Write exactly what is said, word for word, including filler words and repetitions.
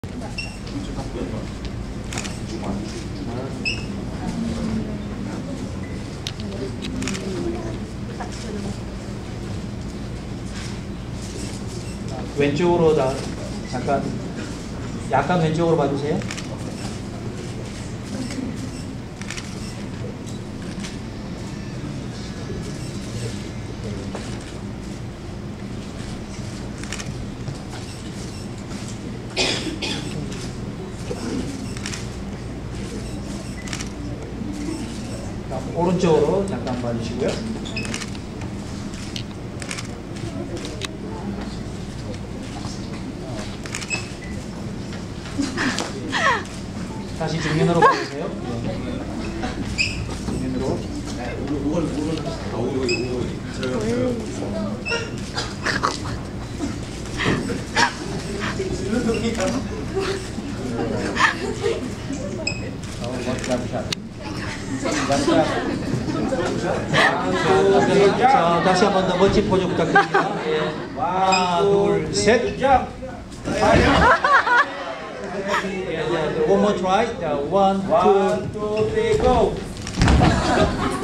왼쪽으로 다 잠깐 약간 왼쪽으로 봐주세요. 오른쪽으로 잠깐 봐주시고요. 다시 정면으로 봐주세요. 정면으로. 자, 다시 한 번 더 멋진 포즈 부탁드립니다. 예. 하나, 둘, 셋. One more try. One, two, three, go.